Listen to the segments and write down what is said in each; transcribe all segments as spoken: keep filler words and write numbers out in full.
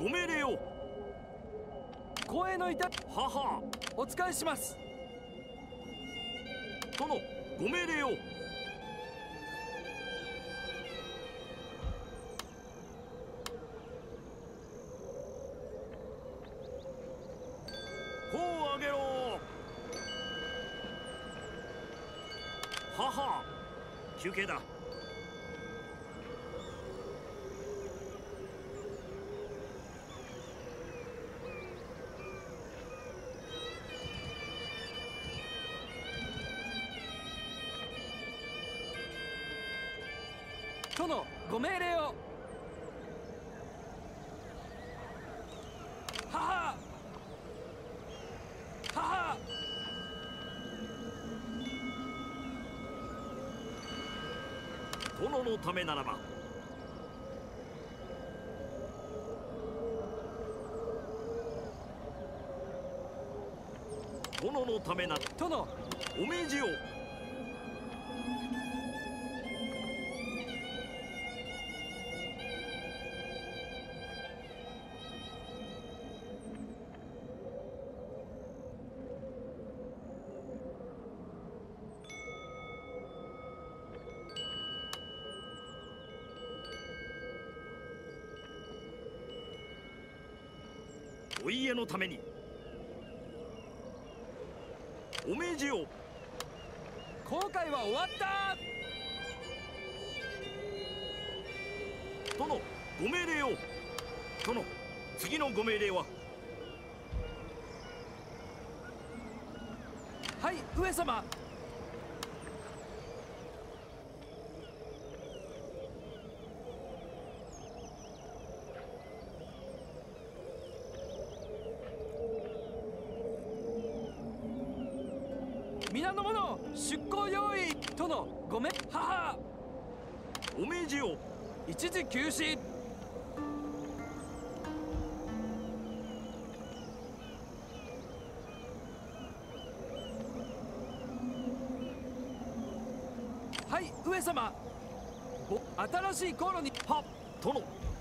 ご命令を。 光栄のいたはは。 お使いします。 殿、ご命令を。砲を上げろ。はは。休憩だ。 殿、ご命令を。はははは。 殿のためならば。殿のためなら。 殿、 お命じよ。お家のために。お命じよ。 航海は終わった。 殿、ご命令を。殿、次のご命令は。 はい、上様。皆の者、出港用意。殿、ごめん。はは。 お命じよ。 一時休止。はい、上様。ぼ新しい航路に。 はっ、殿。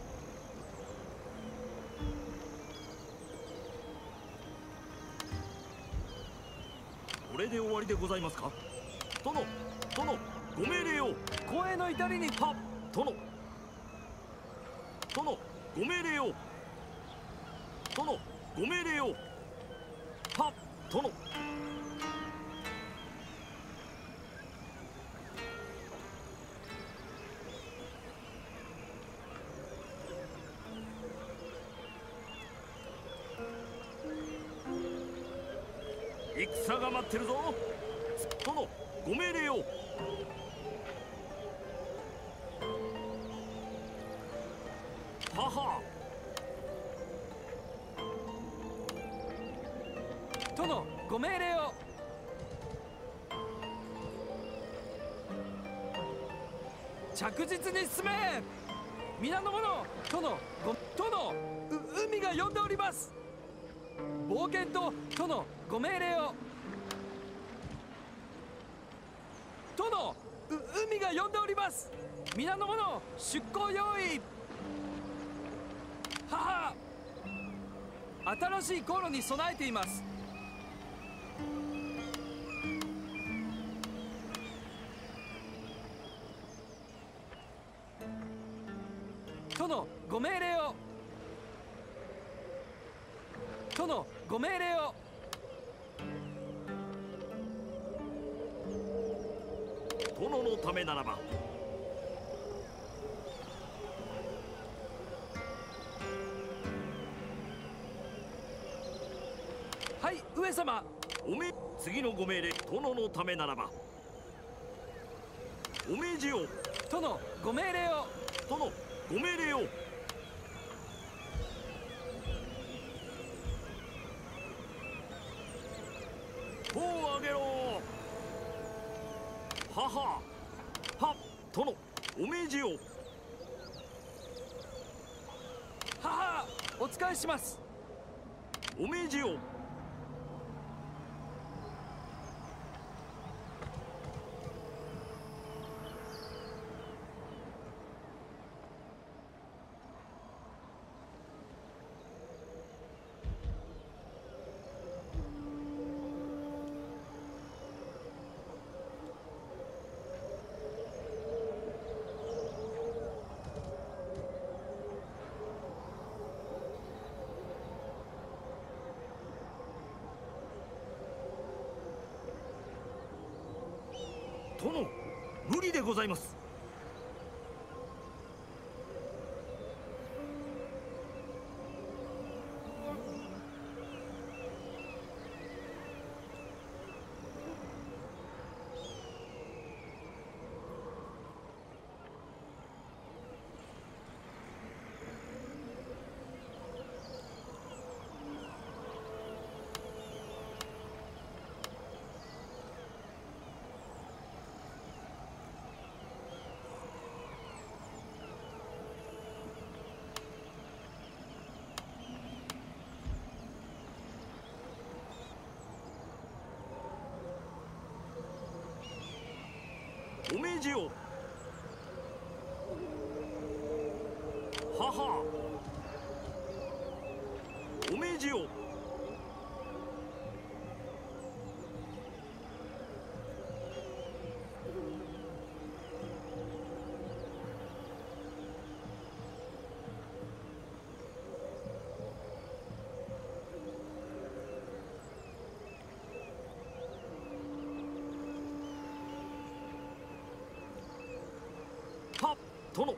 これで終わりでございますか。殿、殿、ご命令を。 光栄の至りに。 はっ、殿。殿、ご命令を。殿、ご命令を。はっ、殿。戦が待ってるぞ。殿、ご命令を。はは。 殿、ご命令を。着実に進め。皆の者、殿、ご殿、う海が呼んでおります。冒険と殿、ご命令を。殿、う海が呼んでおります。皆の者、出港用意。はは。新しい航路に備えています。殿、ご命令を。殿、ご命令を。 殿のためならば。 はい、上様。 おめ次のご命令。殿のためならば。お命じよ。 殿、ご命令を。 殿、ご命令を。砲を上げろ。はは。はっ、殿、お命じよ。 はは。お使いします。 お命じよ。 ございます。お命じよ。はは。お命じよ。はっ、殿。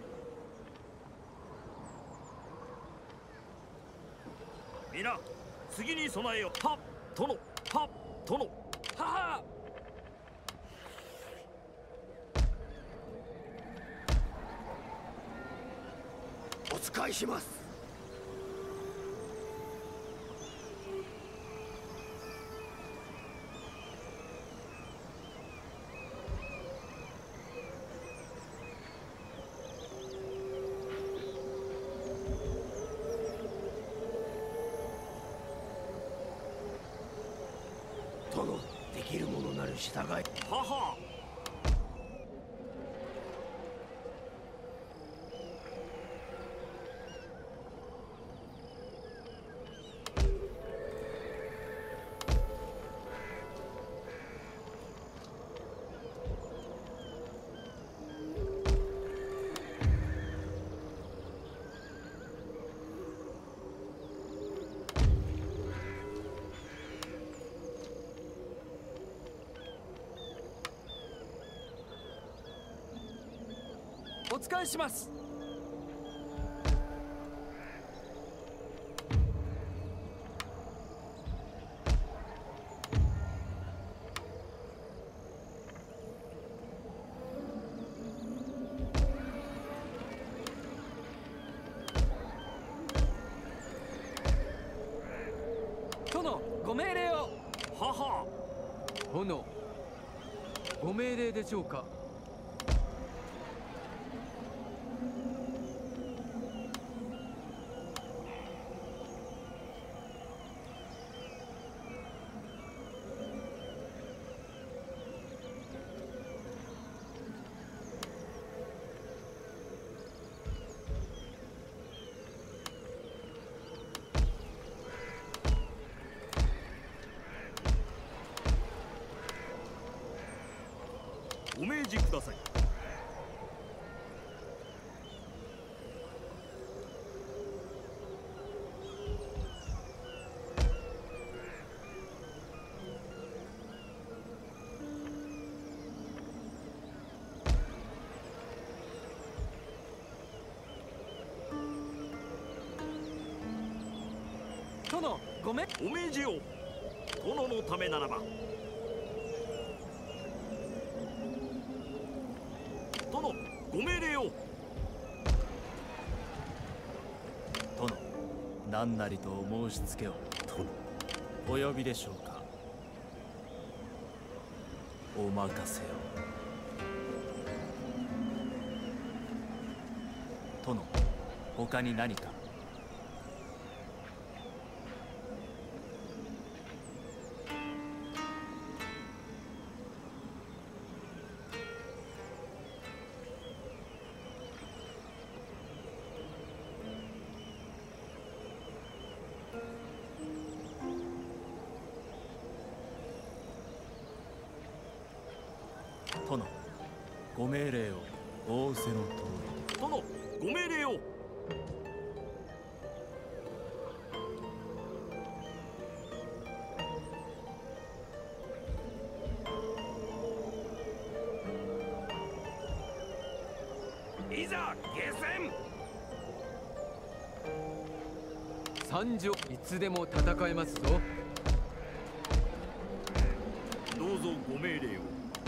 皆、次に備えよ。はっ、殿。はっ、殿。 はは。 お使いします。殿、できるものなる従い。 はは。 お使いします。殿、ご命令を。 はは。 殿、ご命令でしょうか。 お命じください。 殿、ごめん。 お命じよ。殿のためならば。殿、ご命令を。 殿、何なりとお申し付けを。殿、お呼びでしょうか。お任せを。殿、他に何か。殿、ご命令を。仰せの通り。 殿、ご命令を。 いざ下船。 参上。いつでも戦えますぞ。 どうぞご命令を。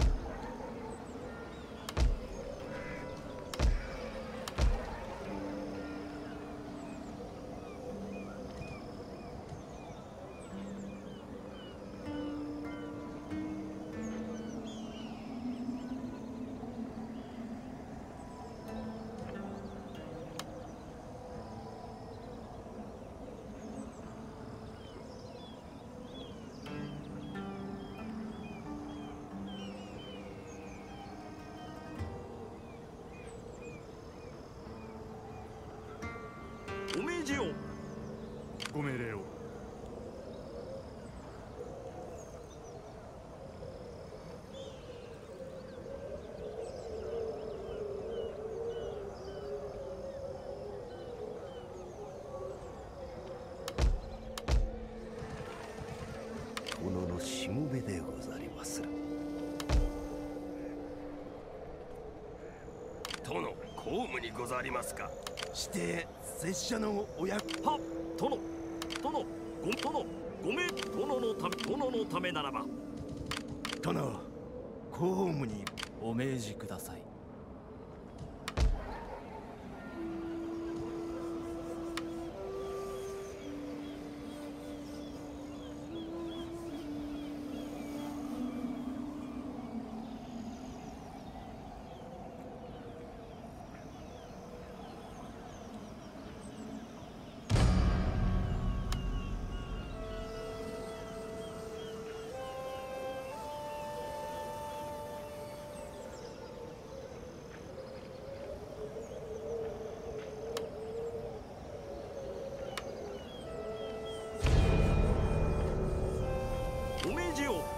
お命じよ。 ご命令を。 殿のしもべでござりまする。殿、公務にござりますか。して拙者のお役。 はっ、殿、殿、ご殿、ごめん、殿のため、殿のためならば。 殿、公務に。 お命じください。 お命じよ。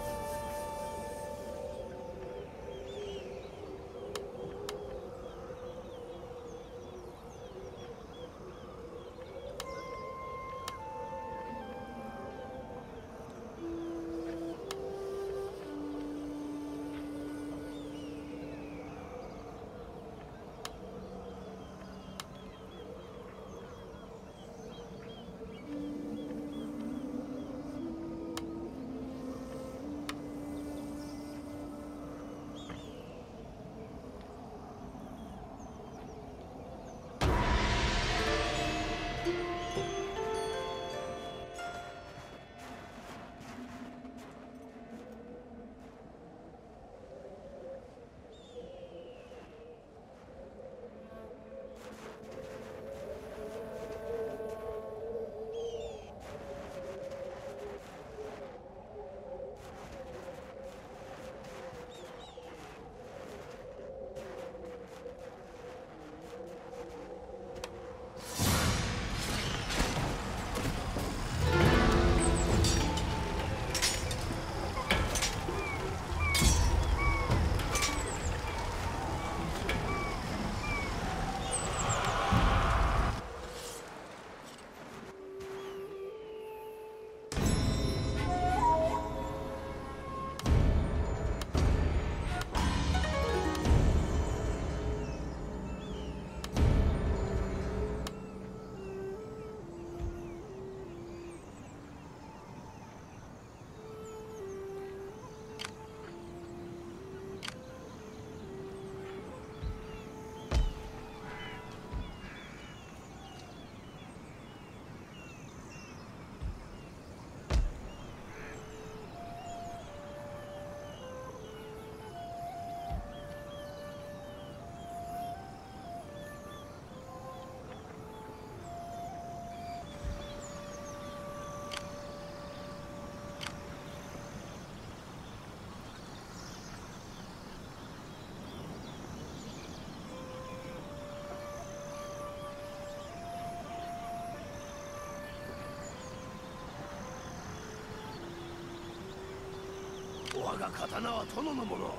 我が刀は殿のもの。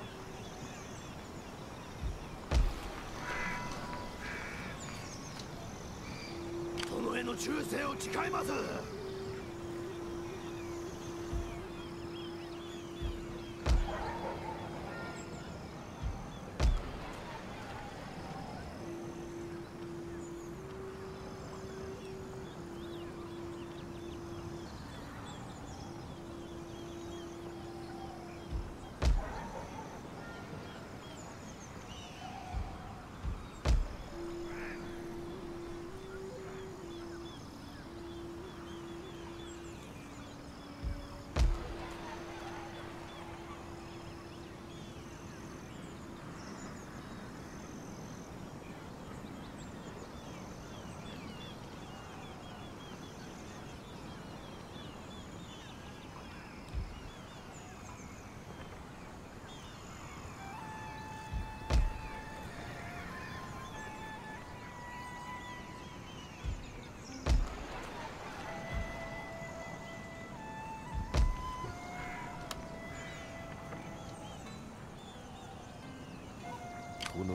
殿への忠誠を誓います。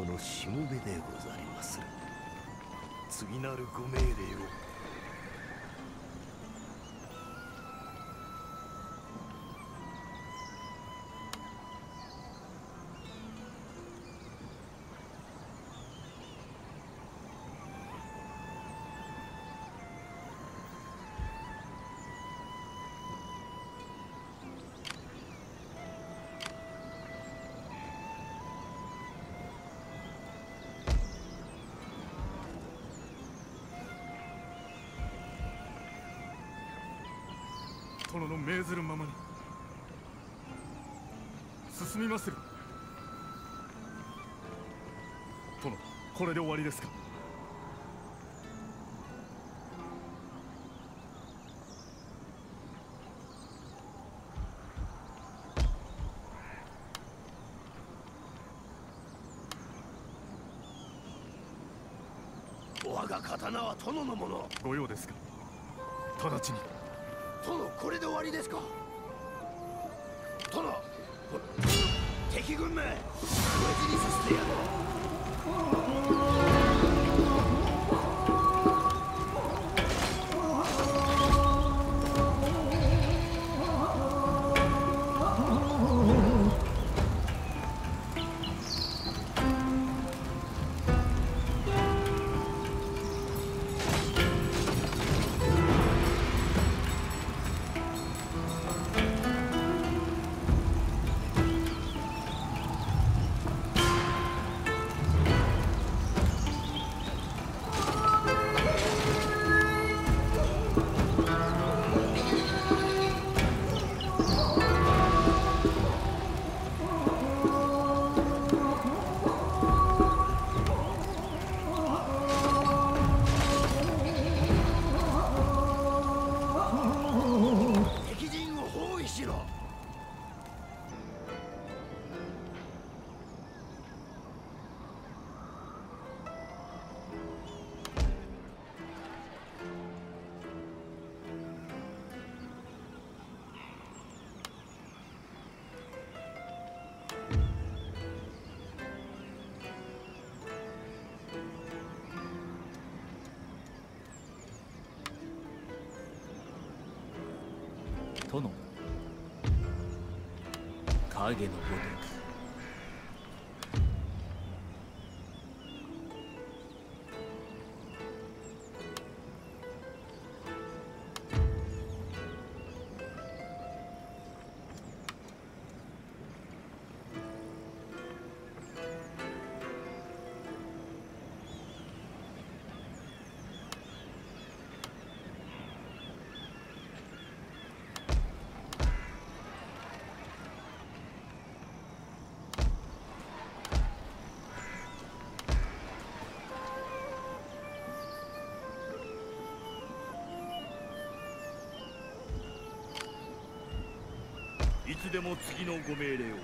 のしもべでござりまする。次なるご命令を。 殿の命ずるままに進みまする。殿、これで終わりですか。 我が刀は殿のもの。 ご用ですか。直ちに。 殿、これで終わりですか。殿、敵軍め、無事にさせてやろう。 殿、影のごとく。 いつでも次のご命令を。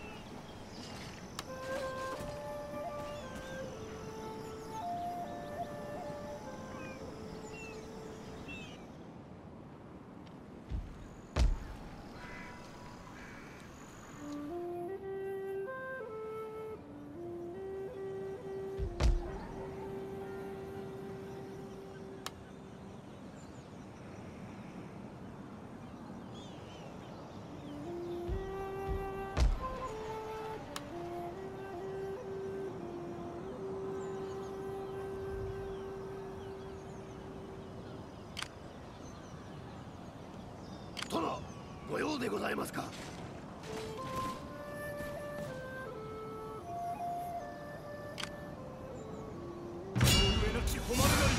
殿、ご用でございますか。 上なき誉れなり。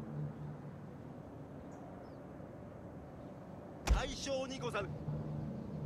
大将にござる。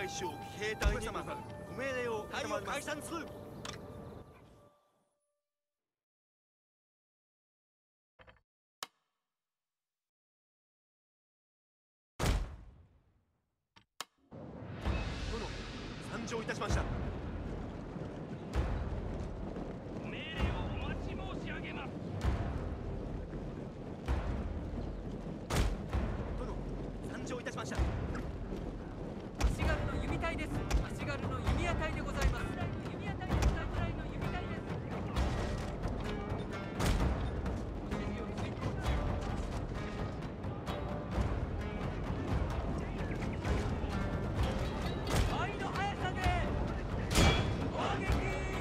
外省兵隊にご命令を隊を解散する。殿、参上いたしました。 命令をお待ち申し上げます。 殿、参上いたしました。 足軽の弓隊です。足軽の弓矢隊でございます。弓矢隊です。侍の弓隊です。倍の速さで攻撃。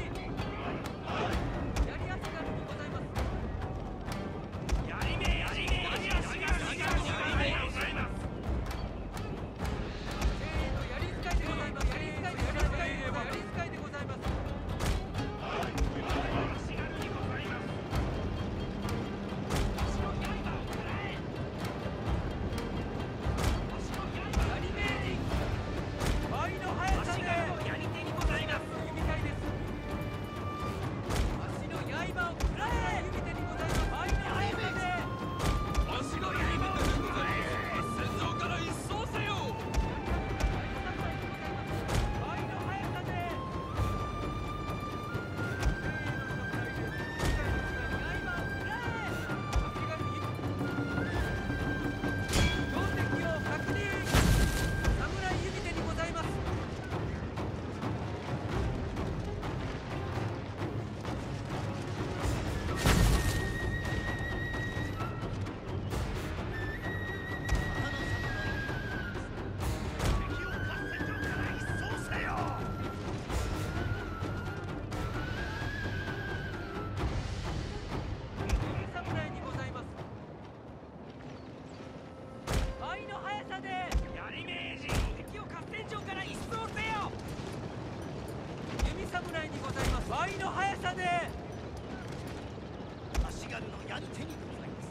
槍足軽にございます。 槍め槍め槍足が足がございます。 槍使いでございます。槍使いでございます。槍使いでございます。 足軽にございます。足の刃を食らえ。足の刃。 槍名人。倍の速さで。 槍手にございます。 弓隊です。足の刃を食らえ。弓手にございます。倍の速さで。 足の刃を食らえ。戦場から一掃せよ。 倍の速さで。刃を食らえ。足軽に。標的を確認。侍弓手にございます。 敵を合戦場から一掃せよ。 弓侍にございます。倍の速さで。 槍名人敵を合戦場から一掃せよ。 弓侍にございます。倍の速さで。 足軽の槍手にございます。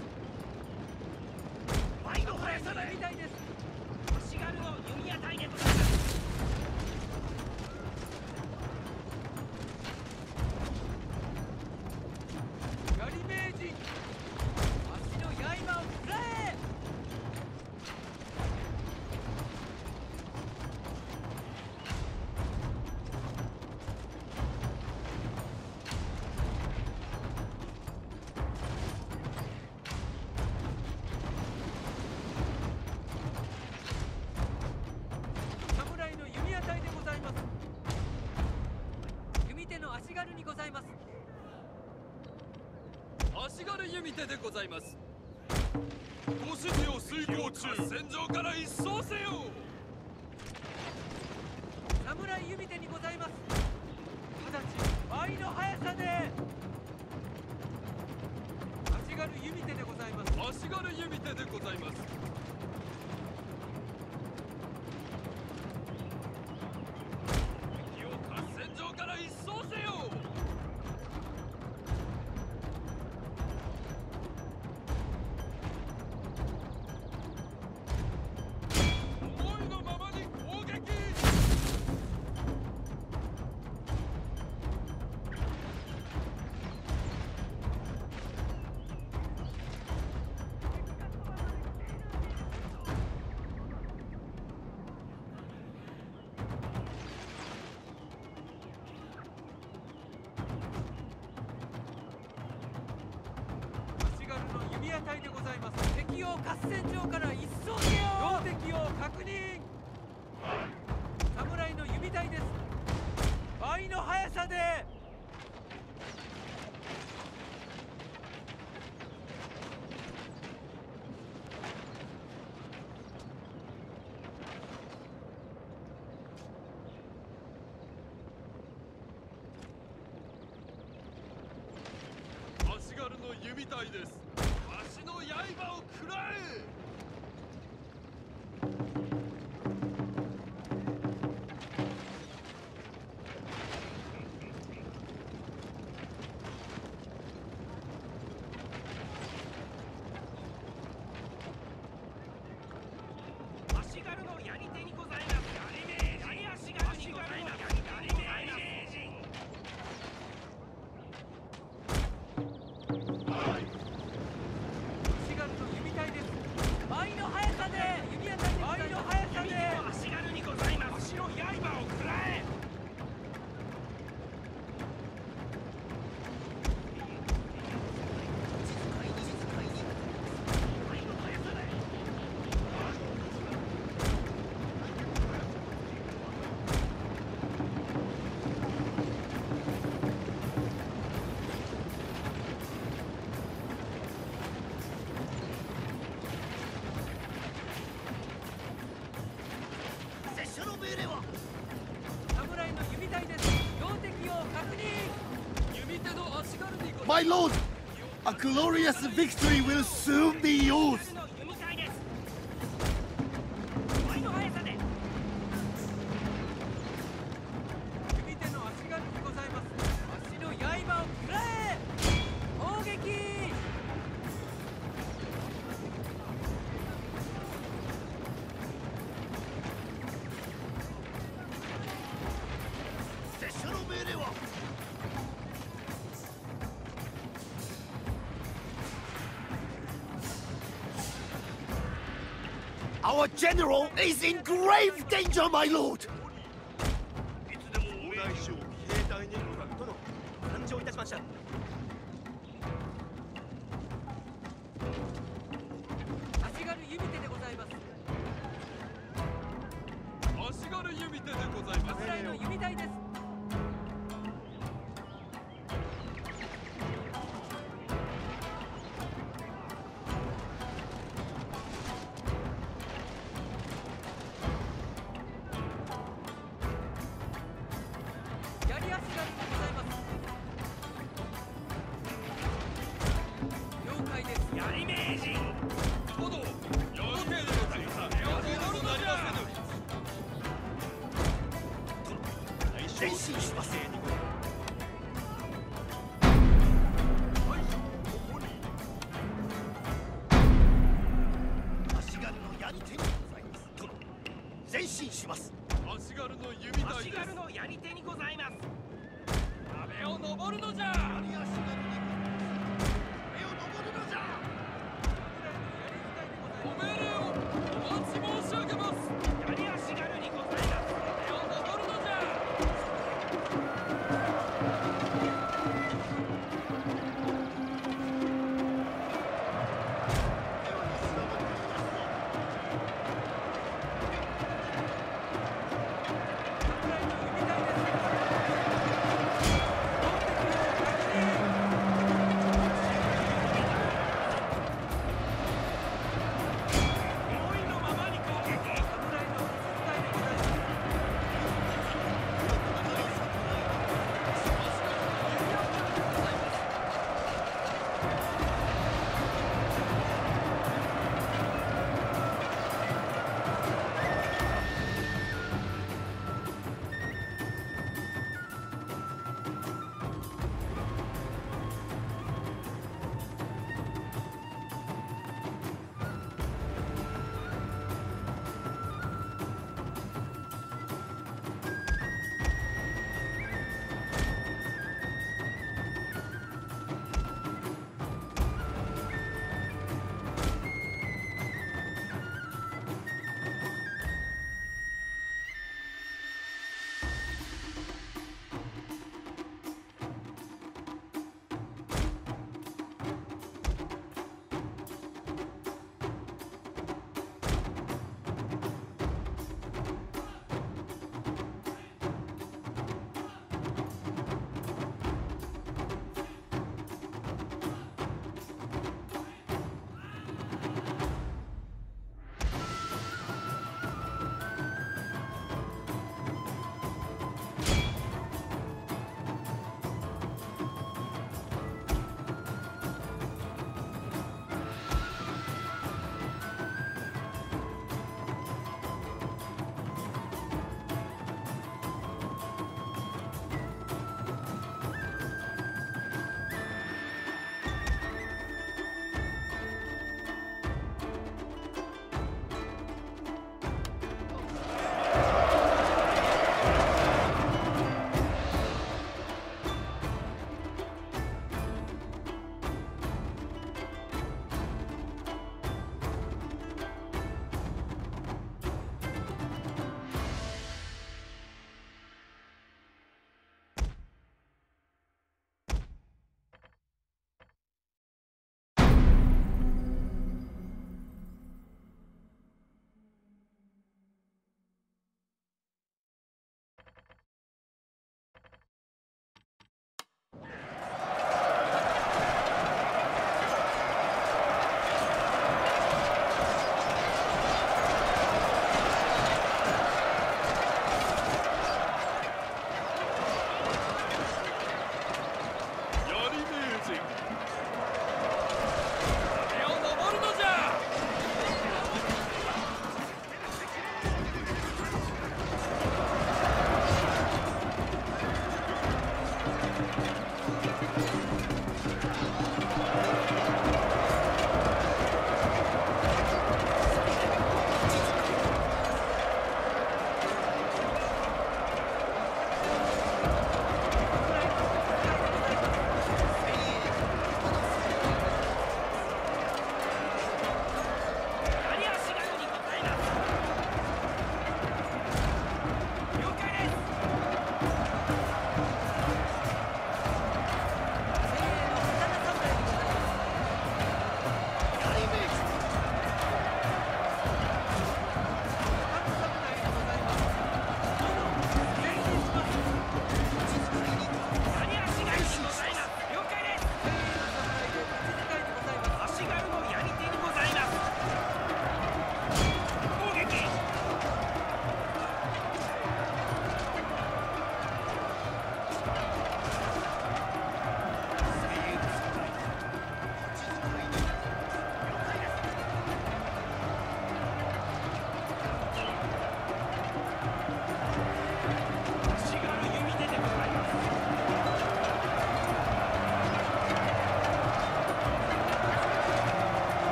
倍の速さで。 弓隊です。 足軽の弓矢隊でございます。 槍名人。足の刃を食らえ。侍の弓矢隊でございます。弓手の足軽にございます。 足軽弓手でございます。ご指示を遂行中。戦場から一掃せよ。 侍弓手にございます。直ち倍の速さで。足軽弓手でございます。 足軽弓手でございます。敵を合戦場から一掃せよ。思いのままに攻撃。 足軽の弓矢隊でございます。敵を合戦場から一掃せよ。標的を確認。侍の弓隊です。倍の速さで。 足軽の弓隊です。足の刃を食らえ。足軽の槍手にございます。槍め槍 my lord! A glorious victory will soon be yours! 組手の足軽にございます。足の刃を食らえ。攻撃。 拙者の命令は Our general is in grave danger, my lord! いつでも大大将兵隊に殿参上いたしました。 足軽弓手でございます。 足軽弓手でございます。 侍の弓台です。槍足軽でございます。了解です。槍名人。 殿、よろけでございます。よろくなりませぬ。 前進します。足軽の矢に手にございます。殿、前進します。 足軽の弓台足です。 軽のやり手にございます。 壁を登るのじゃ。 槍足軽に上を登るのじゃ。 ご命令をお待ち申し上げます。 やり足軽にございます。 壁を登るのじゃ。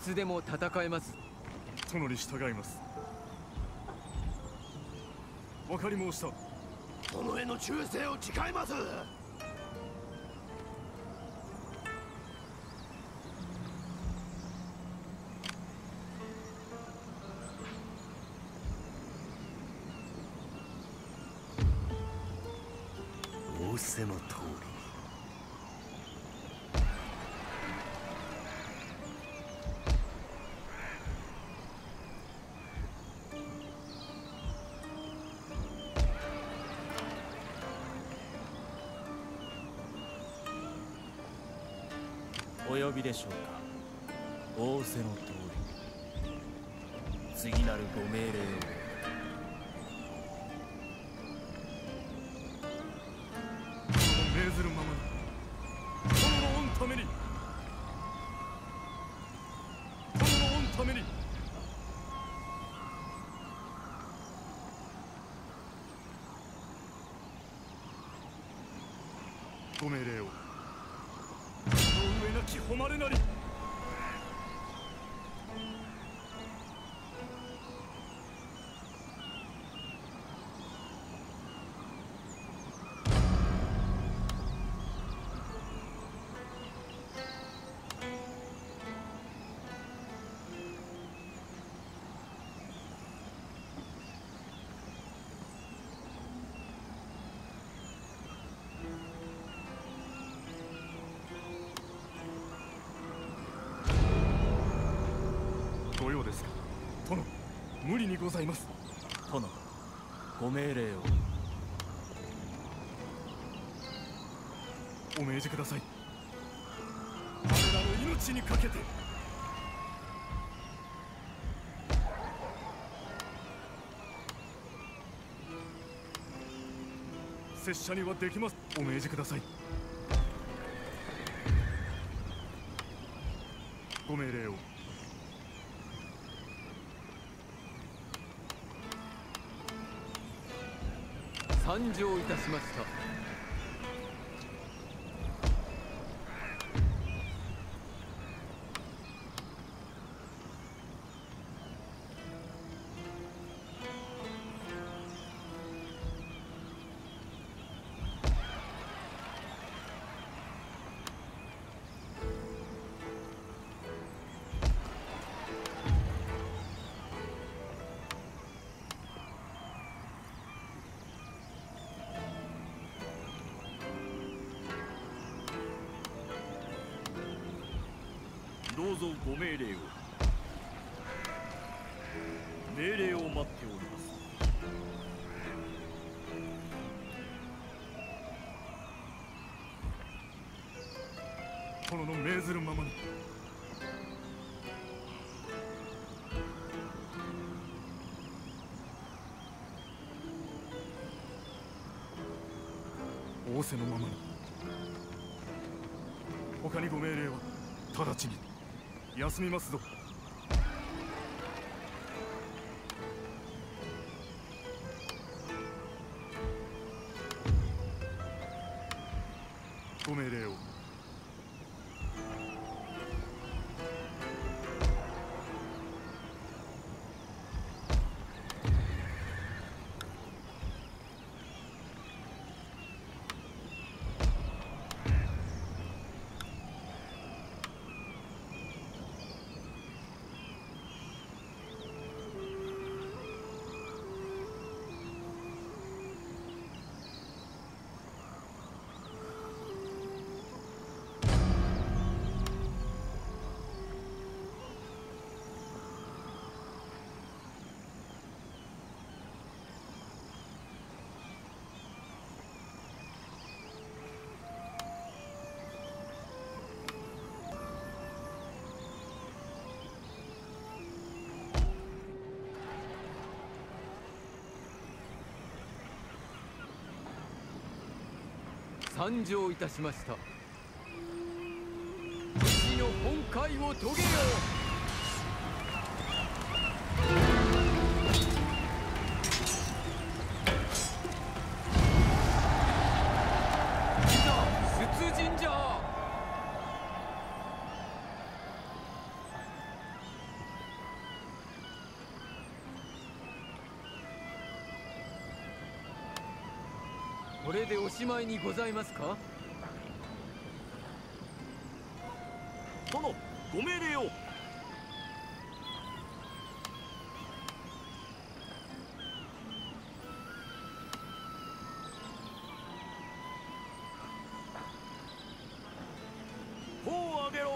つでも戦えます。 殿に従います。わかり申した。 殿への忠誠を誓います。仰せの通り。 お呼びでしょうか。仰せの通り、次なるご命令を。 命ずるままに、殿の御ために、殿の御ために。ご命令を。上なき誉れなり。ご用ですか。殿、無理にございます。 殿、ご命令を。 お命じください。我らの命にかけて。拙者にはできます。お命じください。ご命令を。 参上いたしました。 どうぞご命令を。命令を待っております。 殿の命ずるままに。仰せのままに。他にご命令は直ちに。休みますぞ。ご命令を。 参上いたしました。武士の本懐を遂げよう。いざ出陣じゃ。 れでおしまいにございますか？ 殿、ご命令を。砲を上げろ。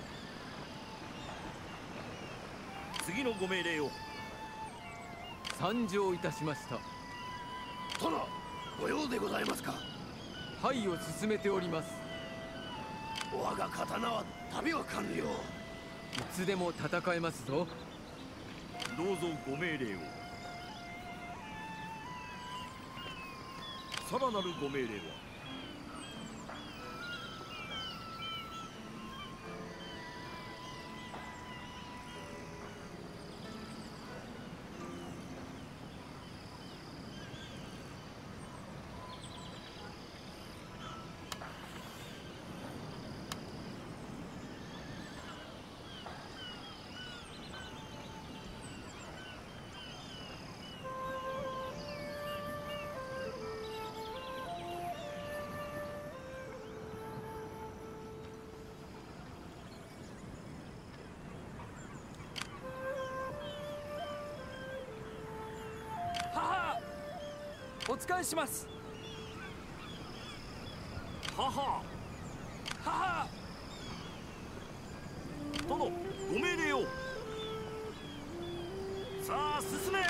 次のご命令を。 参上いたしました。 殿、ご用でございますか？ はいを進めております。 我が刀は旅は完了。 いつでも戦えますぞ。 どうぞご命令を。さらなるご命令は。 お使いします。 はははは。 殿、ご命令を。さあ進め。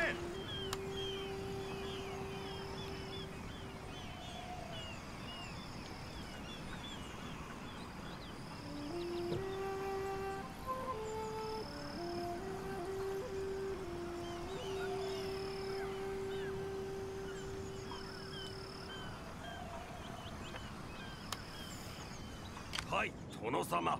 はい、殿様。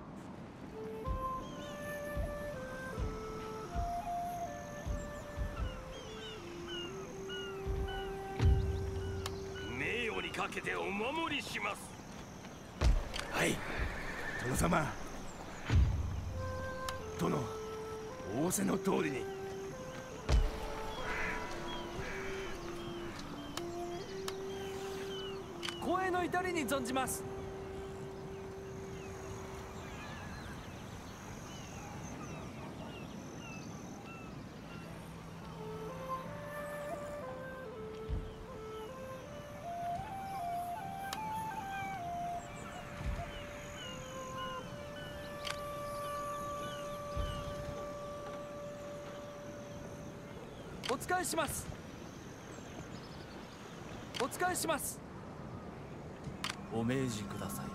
名誉にかけてお守りします。 はい、殿様。殿、仰せの通りに。 光栄の至りに存じます。お使いします。お使いします。 お命じください。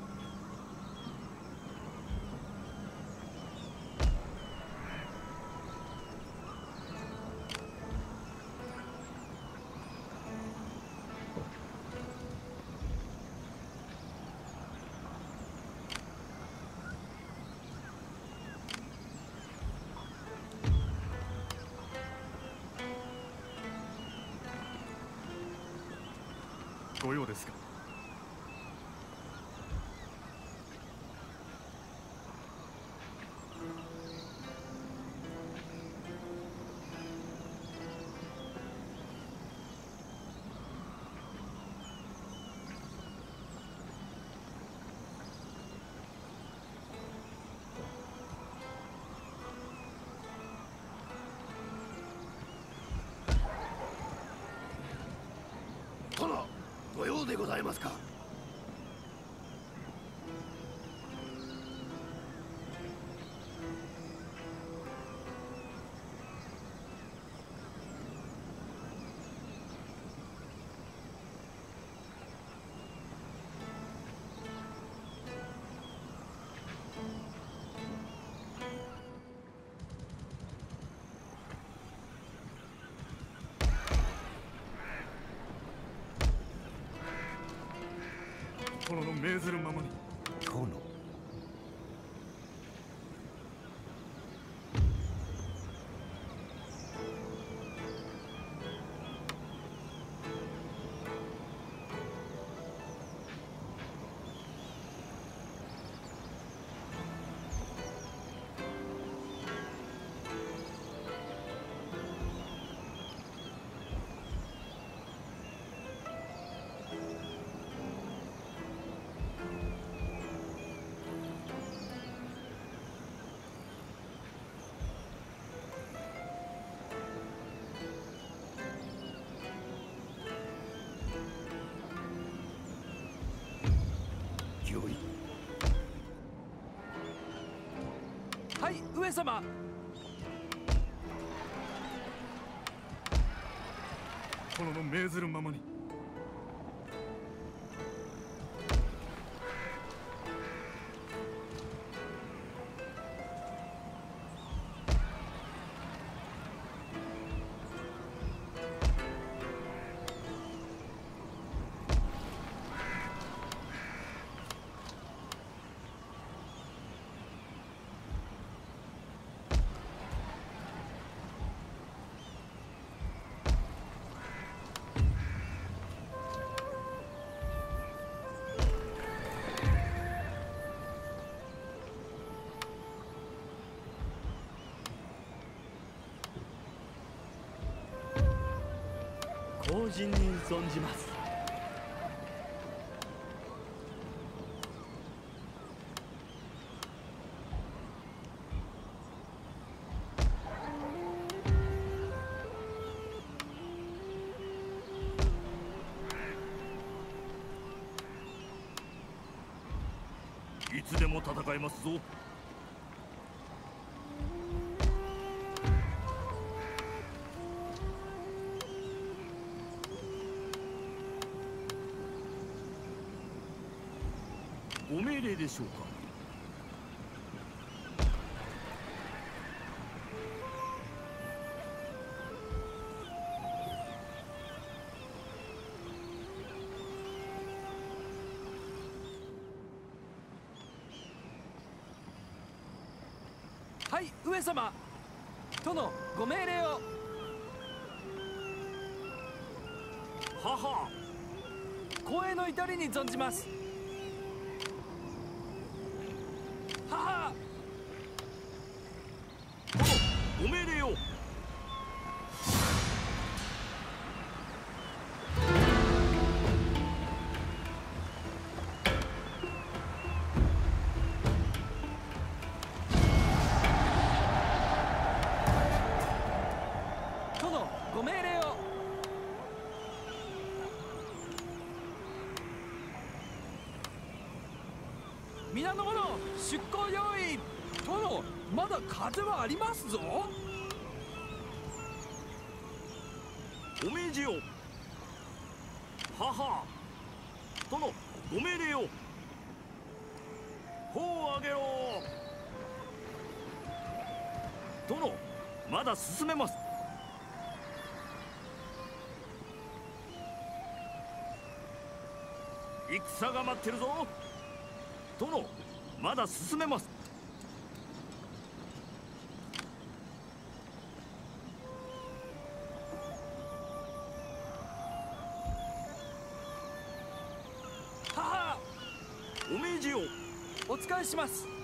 ご用ですか？ 殿、ご用でございますか？ 殿の命ずるままに。 殿。 勢い。 はい上様。 殿の命ずるままに。 後人に存じます。いつでも戦えますぞ。ご命令でしょうか。 はい上様。殿ご命令を。 はは。 光栄の至りに存じます。はは。 殿ご命令を。 殿ご命令を。皆の者出港用意。殿まだ風はありますぞ。 お命じよ。はは。殿ご命令を。砲を上げろ。殿まだ進めます。戦が待ってるぞ。殿まだ進めます。 はは。 お命じよ。 お仕えします。